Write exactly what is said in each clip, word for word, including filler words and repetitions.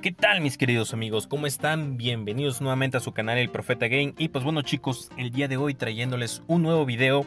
¿Qué tal, mis queridos amigos? ¿Cómo están? Bienvenidos nuevamente a su canal El Profeta Game. Y pues bueno, chicos, el día de hoy trayéndoles un nuevo video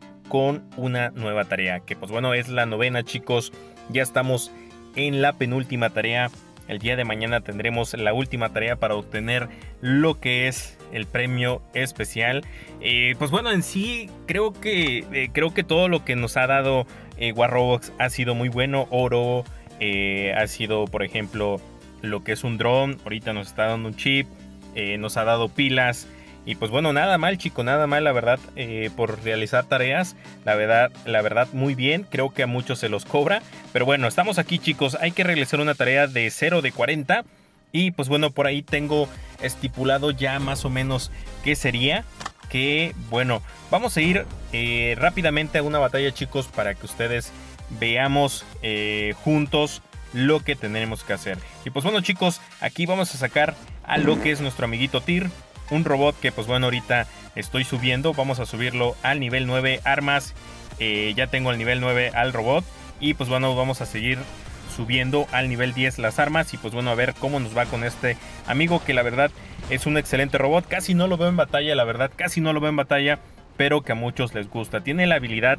con una nueva tarea, que pues bueno, es la novena, chicos. Ya estamos en la penúltima tarea. El día de mañana tendremos la última tarea para obtener lo que es el premio especial. Eh, pues bueno, en sí creo que eh, creo que todo lo que nos ha dado eh, War Robux ha sido muy bueno. Oro, eh, ha sido, por ejemplo, lo que es un dron. Ahorita nos está dando un chip, eh, nos ha dado pilas. Y pues bueno, nada mal, chico, nada mal, la verdad, eh, por realizar tareas. La verdad, la verdad, muy bien. Creo que a muchos se los cobra. Pero bueno, estamos aquí, chicos. Hay que realizar una tarea de cero de cuarenta. Y pues bueno, por ahí tengo estipulado ya más o menos qué sería. Que bueno, vamos a ir eh, rápidamente a una batalla, chicos, para que ustedes veamos eh, juntos lo que tenemos que hacer. Y pues bueno, chicos, aquí vamos a sacar a lo que es nuestro amiguito Tyr. Un robot que pues bueno, ahorita estoy subiendo. Vamos a subirlo al nivel nueve. Armas, eh, ya tengo el nivel nueve al robot. Y pues bueno, vamos a seguir subiendo al nivel diez las armas. Y pues bueno, a ver cómo nos va con este amigo, que la verdad es un excelente robot. Casi no lo veo en batalla, la verdad, casi no lo veo en batalla, pero que a muchos les gusta. Tiene la habilidad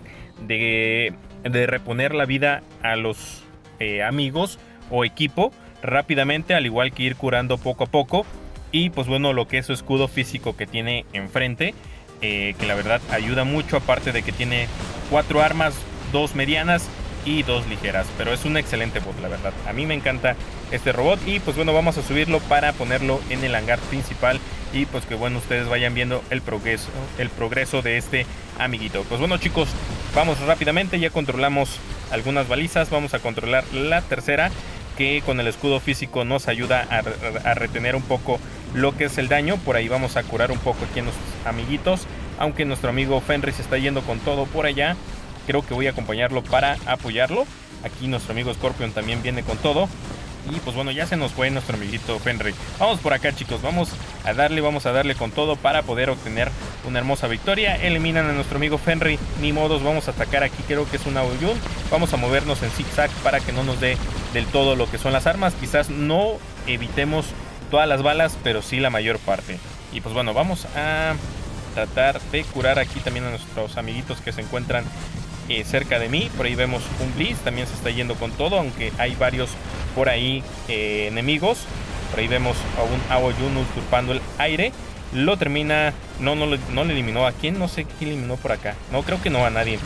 de, de reponer la vida a los eh, amigos o equipo rápidamente, al igual que ir curando poco a poco. Y pues bueno, lo que es su escudo físico que tiene enfrente, eh, que la verdad ayuda mucho, aparte de que tiene cuatro armas, dos medianas y dos ligeras. Pero es un excelente bot, la verdad. A mí me encanta este robot. Y pues bueno, vamos a subirlo para ponerlo en el hangar principal. Y pues que bueno, ustedes vayan viendo el progreso, el progreso de este amiguito. Pues bueno, chicos, vamos rápidamente. Ya controlamos algunas balizas. Vamos a controlar la tercera, que con el escudo físico nos ayuda a, a retener un poco lo que es el daño. Por ahí vamos a curar un poco aquí a nuestros amiguitos. Aunque nuestro amigo Fenris se está yendo con todo por allá, creo que voy a acompañarlo para apoyarlo. Aquí nuestro amigo Scorpion también viene con todo. Y pues bueno, ya se nos fue nuestro amiguito Fenris. Vamos por acá, chicos, vamos a darle, vamos a darle con todo para poder obtener una hermosa victoria. Eliminan a nuestro amigo Fenris, ni modos, vamos a atacar aquí, creo que es una Oyun. Vamos a movernos en zigzag para que no nos dé del todo lo que son las armas. Quizás no evitemos todas las balas, pero sí la mayor parte. Y pues bueno, vamos a tratar de curar aquí también a nuestros amiguitos que se encuentran eh, cerca de mí. Por ahí vemos un Blitz, también se está yendo con todo, aunque hay varios por ahí eh, enemigos. Por ahí vemos a un Aoyun usurpando el aire. Lo termina, no, no, no le eliminó. ¿A quién? No sé quién eliminó por acá. No, creo que no a nadie.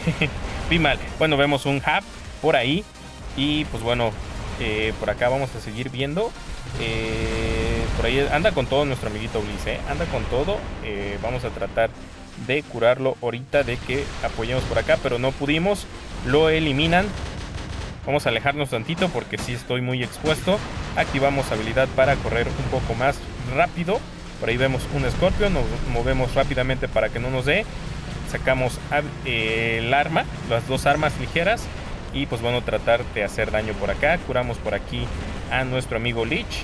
Vi mal. Bueno, vemos un Hub por ahí. Y pues bueno, eh, por acá vamos a seguir viendo. Eh, por ahí anda con todo nuestro amiguito Blitz, ¿eh? Anda con todo. Eh, vamos a tratar de curarlo ahorita, de que apoyemos por acá, pero no pudimos. Lo eliminan. Vamos a alejarnos tantito porque sí estoy muy expuesto. Activamos habilidad para correr un poco más rápido. Por ahí vemos un Scorpion. Nos movemos rápidamente para que no nos dé. Sacamos eh, el arma, las dos armas ligeras. Y pues bueno, tratar de hacer daño por acá. Curamos por aquí a nuestro amigo Lich.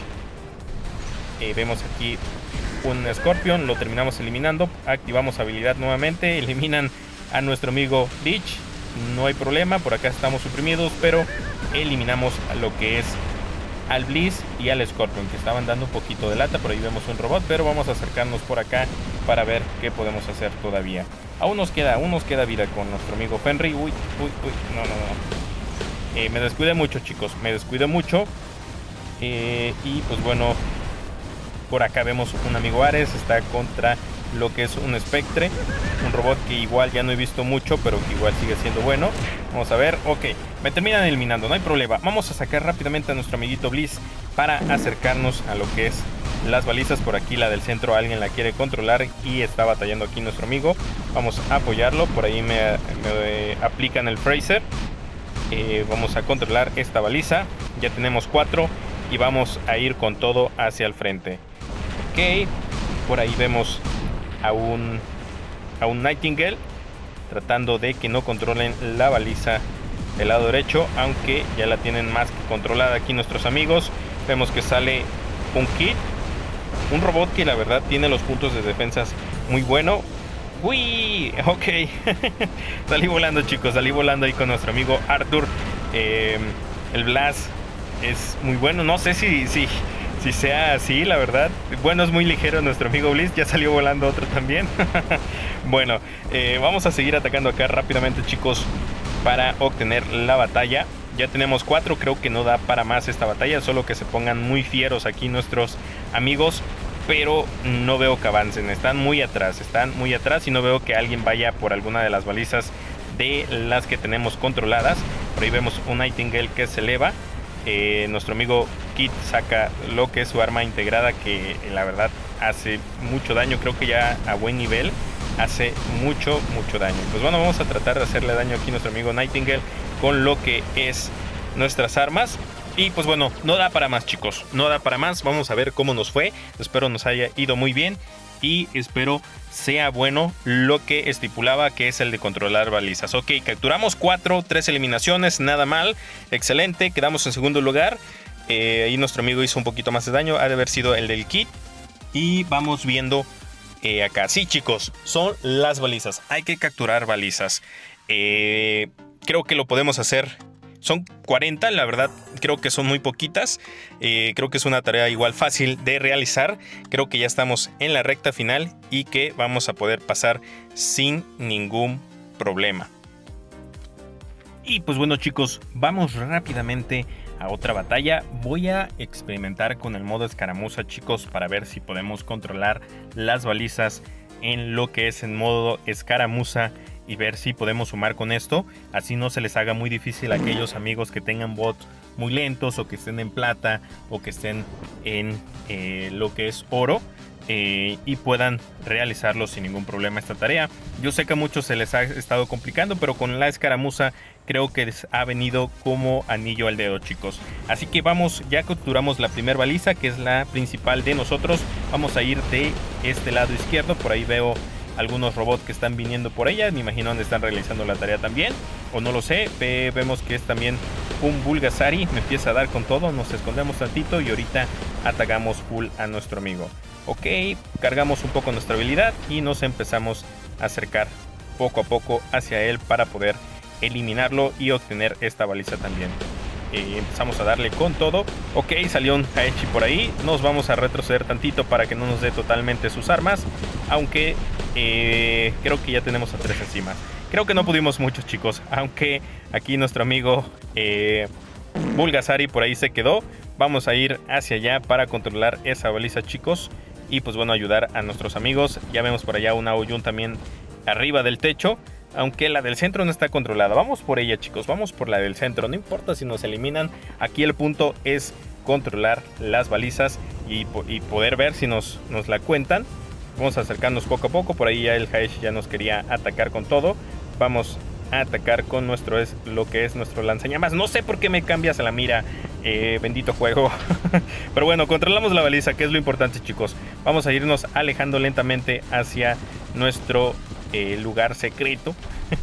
Eh, vemos aquí un Scorpion. Lo terminamos eliminando. Activamos habilidad nuevamente. Eliminan a nuestro amigo Lich. No hay problema, por acá estamos suprimidos, pero eliminamos a lo que es al Blitz y al Scorpion, que estaban dando un poquito de lata. Por ahí vemos un robot, pero vamos a acercarnos por acá para ver qué podemos hacer todavía. Aún nos queda, aún nos queda vida con nuestro amigo Fenris. Uy, uy, uy, no, no, no. Eh, me descuidé mucho, chicos, me descuidé mucho. Eh, y pues bueno, por acá vemos un amigo Ares, está contra lo que es un Spectre, un robot que igual ya no he visto mucho, pero que igual sigue siendo bueno. Vamos a ver, ok, me terminan eliminando, no hay problema. Vamos a sacar rápidamente a nuestro amiguito Blitz para acercarnos a lo que es las balizas. Por aquí la del centro alguien la quiere controlar y está batallando aquí nuestro amigo. Vamos a apoyarlo, por ahí me, me aplican el Fraser. eh, Vamos a controlar esta baliza, ya tenemos cuatro y vamos a ir con todo hacia el frente. Ok, por ahí vemos a un, a un Nightingale tratando de que no controlen la baliza del lado derecho, aunque ya la tienen más que controlada aquí nuestros amigos. Vemos que sale un Kid, un robot que la verdad tiene los puntos de defensas muy bueno. Uy, ok. Salí volando, chicos, salí volando ahí con nuestro amigo Arthur. eh, el Blast es muy bueno. No sé si, si, si sea así, la verdad. Bueno, es muy ligero nuestro amigo Blitz. Ya salió volando otro también. Bueno, eh, vamos a seguir atacando acá rápidamente, chicos, para obtener la batalla. Ya tenemos cuatro, creo que no da para más esta batalla. Solo que se pongan muy fieros aquí nuestros amigos. Pero no veo que avancen, están muy atrás, están muy atrás y no veo que alguien vaya por alguna de las balizas de las que tenemos controladas. Por ahí vemos un Nightingale que se eleva. Eh, nuestro amigo Kit saca lo que es su arma integrada, que la verdad hace mucho daño, creo que ya a buen nivel hace mucho, mucho daño. Pues bueno, vamos a tratar de hacerle daño aquí a nuestro amigo Nightingale con lo que es nuestras armas. Y pues bueno, no da para más, chicos, no da para más. Vamos a ver cómo nos fue. Espero nos haya ido muy bien y espero sea bueno lo que estipulaba, que es el de controlar balizas. Ok, capturamos cuatro, tres eliminaciones, nada mal, excelente, quedamos en segundo lugar. eh, Ahí nuestro amigo hizo un poquito más de daño, ha de haber sido el del Kit. Y vamos viendo eh, acá, sí, chicos, son las balizas, hay que capturar balizas. eh, Creo que lo podemos hacer. Son cuarenta, la verdad creo que son muy poquitas. eh, Creo que es una tarea igual fácil de realizar. Creo que ya estamos en la recta final y que vamos a poder pasar sin ningún problema. Y pues bueno, chicos, vamos rápidamente a otra batalla. Voy a experimentar con el modo escaramuza, chicos, para ver si podemos controlar las balizas en lo que es en modo escaramuza y ver si podemos sumar con esto. Así no se les haga muy difícil a aquellos amigos que tengan bots muy lentos, o que estén en plata, o que estén en eh, lo que es oro, eh, y puedan realizarlo sin ningún problema esta tarea. Yo sé que a muchos se les ha estado complicando, pero con la escaramuza creo que les ha venido como anillo al dedo, chicos. Así que vamos, ya capturamos la primera baliza, que es la principal de nosotros. Vamos a ir de este lado izquierdo. Por ahí veo algunos robots que están viniendo por ella. Me imagino donde están realizando la tarea también, o no lo sé. Ve, vemos que es también un Bulgasari. Me empieza a dar con todo. Nos escondemos tantito y ahorita atacamos full a nuestro amigo. Ok, cargamos un poco nuestra habilidad y nos empezamos a acercar poco a poco hacia él para poder eliminarlo y obtener esta baliza también. Eh, empezamos a darle con todo. Ok, salió un Haechi por ahí. Nos vamos a retroceder tantito para que no nos dé totalmente sus armas, aunque eh, creo que ya tenemos a tres encima. Creo que no pudimos mucho, chicos, aunque aquí nuestro amigo eh, Bulgasari por ahí se quedó. Vamos a ir hacia allá para controlar esa baliza, chicos, y pues bueno, ayudar a nuestros amigos. Ya vemos por allá una Aoyun también arriba del techo, aunque la del centro no está controlada. Vamos por ella, chicos, vamos por la del centro. No importa si nos eliminan, aquí el punto es controlar las balizas y, y poder ver si nos, nos la cuentan. Vamos a acercarnos poco a poco. Por ahí ya el Haechi ya nos quería atacar con todo. Vamos a atacar con nuestro, es lo que es nuestro lanzallamas. No sé por qué me cambias la mira, eh, bendito juego. Pero bueno, controlamos la baliza, que es lo importante, chicos. Vamos a irnos alejando lentamente hacia nuestro eh, lugar secreto.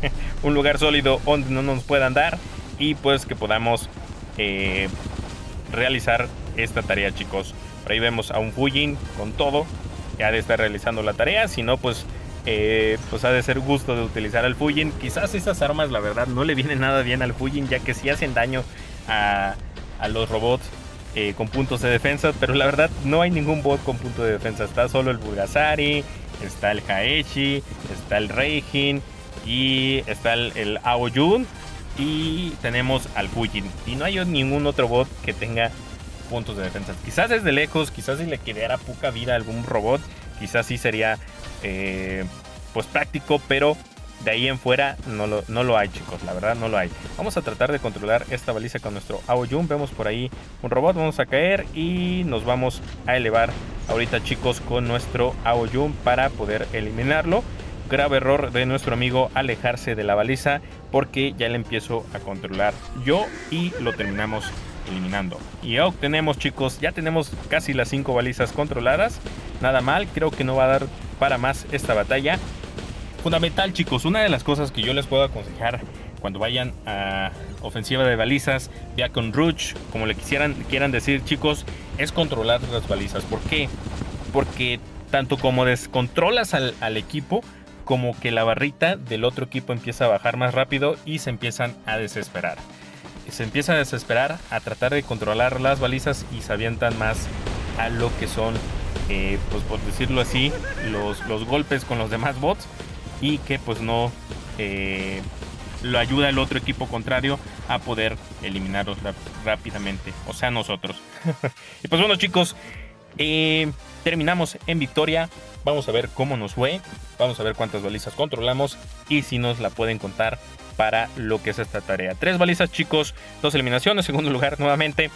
Un lugar sólido donde no nos puedan dar y pues que podamos eh, realizar esta tarea, chicos. Por ahí vemos a un Fujin con todo. Ya de estar realizando la tarea. Si no, pues Eh, pues ha de ser gusto de utilizar al Fujin. Quizás esas armas, la verdad, no le vienen nada bien al Fujin, ya que sí hacen daño a, a los robots eh, con puntos de defensa. Pero la verdad, no hay ningún bot con punto de defensa. Está solo el Bulgasari, está el Haechi, está el Reijin y está el, el Aoyun. Y tenemos al Fujin. Y no hay ningún otro bot que tenga puntos de defensa. Quizás desde lejos, quizás si le quedara poca vida a algún robot, quizás sí sería eh, pues práctico, pero de ahí en fuera no lo, no lo hay, chicos, la verdad no lo hay. Vamos a tratar de controlar esta baliza con nuestro Aoyun. Vemos por ahí un robot, vamos a caer y nos vamos a elevar ahorita, chicos, con nuestro Aoyun para poder eliminarlo. Grave error de nuestro amigo alejarse de la baliza, porque ya le empiezo a controlar yo y lo terminamos eliminando. Y ya obtenemos, chicos, ya tenemos casi las cinco balizas controladas. Nada mal, creo que no va a dar para más esta batalla. Fundamental, chicos, una de las cosas que yo les puedo aconsejar cuando vayan a ofensiva de balizas, ya con Rush, como le quisieran, quieran decir, chicos, es controlar las balizas. ¿Por qué? Porque tanto como descontrolas al, al equipo, como que la barrita del otro equipo empieza a bajar más rápido y se empiezan a desesperar. se empieza a desesperar, a tratar de controlar las balizas y se avientan más a lo que son, eh, pues por decirlo así, los, los golpes con los demás bots, y que pues no eh, lo ayuda el otro equipo contrario a poder eliminarlos rápidamente, o sea, nosotros. Y pues bueno, chicos, eh, terminamos en victoria. Vamos a ver cómo nos fue, vamos a ver cuántas balizas controlamos y si nos la pueden contar para lo que es esta tarea. Tres balizas, chicos, dos eliminaciones, segundo lugar nuevamente,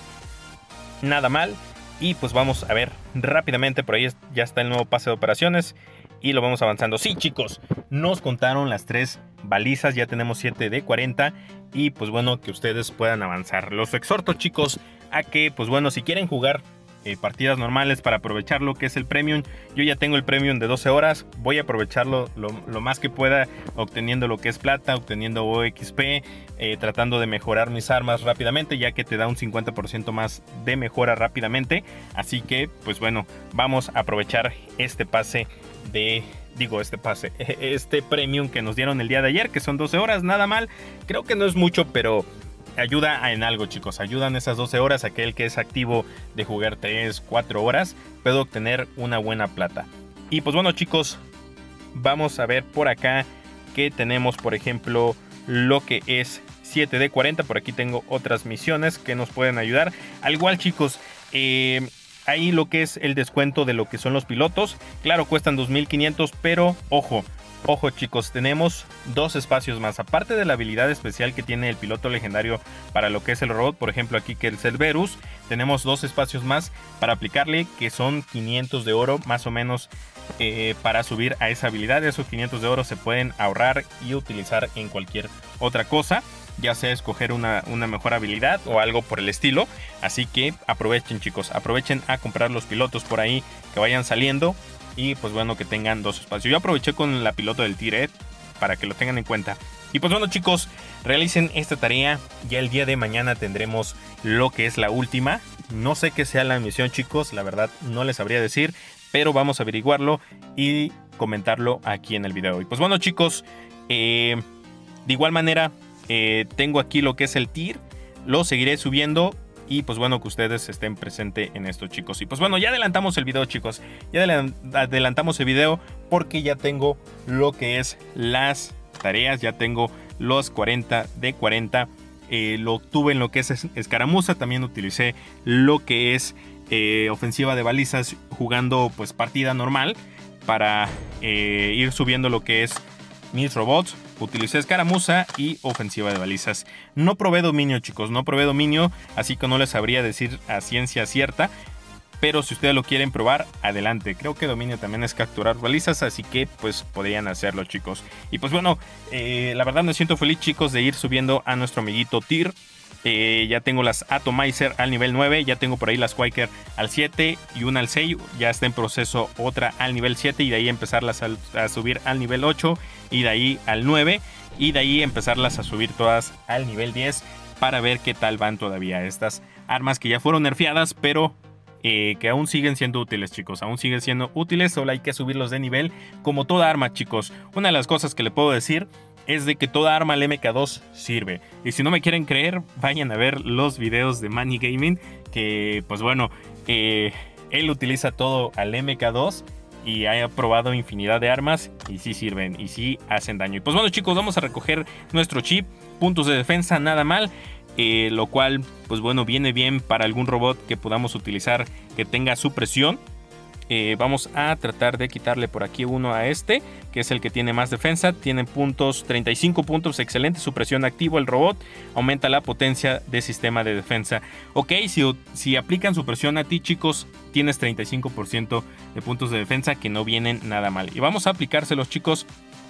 nada mal. Y pues vamos a ver rápidamente, por ahí ya está el nuevo pase de operaciones y lo vamos avanzando. Sí, chicos, nos contaron las tres balizas, ya tenemos siete de cuarenta y pues bueno, que ustedes puedan avanzar. Los exhorto, chicos, a que pues bueno, si quieren jugar Eh, partidas normales para aprovechar lo que es el premium, yo ya tengo el premium de doce horas, voy a aprovecharlo lo, lo más que pueda, obteniendo lo que es plata, obteniendo O X P, eh, tratando de mejorar mis armas rápidamente, ya que te da un cincuenta por ciento más de mejora rápidamente. Así que pues bueno, vamos a aprovechar este pase de... Digo, este pase, este premium que nos dieron el día de ayer, que son doce horas, nada mal. Creo que no es mucho, pero ayuda en algo, chicos. Ayudan esas doce horas. Aquel que es activo de jugar tres, cuatro horas puede obtener una buena plata. Y pues bueno, chicos, vamos a ver por acá que tenemos, por ejemplo, lo que es siete de cuarenta. Por aquí tengo otras misiones que nos pueden ayudar. Al igual, chicos, eh, ahí lo que es el descuento de lo que son los pilotos. Claro, cuestan dos mil quinientos, pero ojo. Ojo, chicos, tenemos dos espacios más. Aparte de la habilidad especial que tiene el piloto legendario para lo que es el robot, por ejemplo aquí que el Cerberus, tenemos dos espacios más para aplicarle, que son quinientos de oro más o menos, eh, para subir a esa habilidad. Esos quinientos de oro se pueden ahorrar y utilizar en cualquier otra cosa, ya sea escoger una, una mejor habilidad o algo por el estilo. Así que aprovechen, chicos, aprovechen a comprar los pilotos por ahí que vayan saliendo. Y pues bueno, que tengan dos espacios. Yo aproveché con la piloto del Tiret para que lo tengan en cuenta. Y pues bueno, chicos, realicen esta tarea. Ya el día de mañana tendremos lo que es la última. No sé qué sea la misión, chicos, la verdad no les sabría decir, pero vamos a averiguarlo y comentarlo aquí en el video. Y pues bueno, chicos, eh, de igual manera eh, tengo aquí lo que es el tier. Lo seguiré subiendo. Y pues bueno, que ustedes estén presentes en esto, chicos. Y pues bueno, ya adelantamos el video, chicos. Ya adelantamos el video porque ya tengo lo que es las tareas. Ya tengo los cuarenta de cuarenta. Eh, lo tuve en lo que es escaramuza. También utilicé lo que es eh, ofensiva de balizas jugando pues partida normal. Para eh, ir subiendo lo que es mis robots. Utilicé escaramuza y ofensiva de balizas. No probé dominio, chicos, no probé dominio, así que no les sabría decir a ciencia cierta. Pero si ustedes lo quieren probar, adelante. Creo que dominio también es capturar balizas, así que pues podrían hacerlo, chicos. Y pues bueno, eh, la verdad me siento feliz, chicos, de ir subiendo a nuestro amiguito Tyr. Eh, ya tengo las Atomizer al nivel nueve, ya tengo por ahí las Quaker al siete y una al seis, ya está en proceso otra al nivel siete y de ahí empezarlas a, a subir al nivel ocho y de ahí al nueve y de ahí empezarlas a subir todas al nivel diez para ver qué tal van todavía estas armas que ya fueron nerfeadas, pero eh, que aún siguen siendo útiles, chicos, aún siguen siendo útiles, solo hay que subirlos de nivel como toda arma, chicos. Una de las cosas que le puedo decir es de que toda arma al M K dos sirve. Y si no me quieren creer, vayan a ver los videos de Manny Gaming, que pues bueno, eh, él utiliza todo al M K dos y ha probado infinidad de armas y sí sirven y sí hacen daño. Y pues bueno, chicos, vamos a recoger nuestro chip, puntos de defensa, nada mal. Eh, lo cual pues bueno, viene bien para algún robot que podamos utilizar que tenga supresión. Eh, vamos a tratar de quitarle por aquí uno a este, que es el que tiene más defensa. Tiene puntos, treinta y cinco puntos, excelente. Supresión activo el robot, aumenta la potencia de sistema de defensa. Ok, si, si aplican supresión a ti, chicos, tienes treinta y cinco por ciento de puntos de defensa, que no vienen nada mal. Y vamos a aplicárselos, chicos,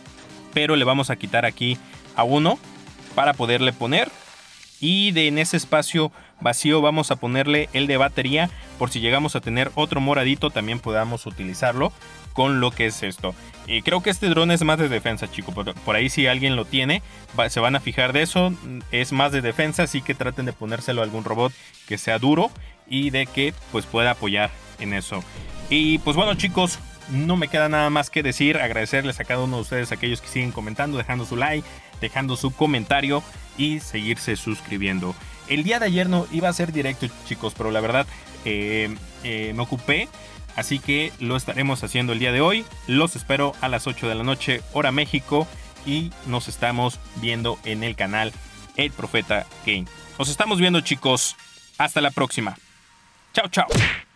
pero le vamos a quitar aquí a uno para poderle poner. Y de en ese espacio vacío vamos a ponerle el de batería, por si llegamos a tener otro moradito también podamos utilizarlo con lo que es esto. Y creo que este dron es más de defensa, chicos, por, por ahí si alguien lo tiene va, se van a fijar de eso, es más de defensa, así que traten de ponérselo a algún robot que sea duro y de que pues pueda apoyar en eso. Y pues bueno, chicos, no me queda nada más que decir, agradecerles a cada uno de ustedes, aquellos que siguen comentando, dejando su like, dejando su comentario y seguirse suscribiendo. El día de ayer no iba a ser directo, chicos, pero la verdad eh, eh, me ocupé. Así que lo estaremos haciendo el día de hoy. Los espero a las ocho de la noche, hora México. Y nos estamos viendo en el canal El Profeta Game. Nos estamos viendo, chicos. Hasta la próxima. Chao, chao.